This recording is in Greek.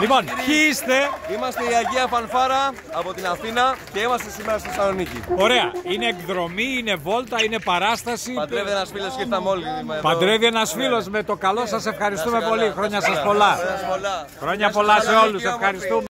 Λοιπόν, ποιοι είστε? Είμαστε η Αγία Φανφάρα από την Αθήνα και είμαστε σήμερα στη Θεσσαλονίκη. Ωραία. Είναι εκδρομή, είναι βόλτα, είναι παράσταση. Παντρεύει ένας φίλος και ήρθαμε όλοι. Παντρεύει ένας φίλος με το καλό σας. Ευχαριστούμε πολύ. Χρόνια σας πολλά. Χρόνια πολλά. Χρόνια πολλά σε όλους. Ευχαριστούμε.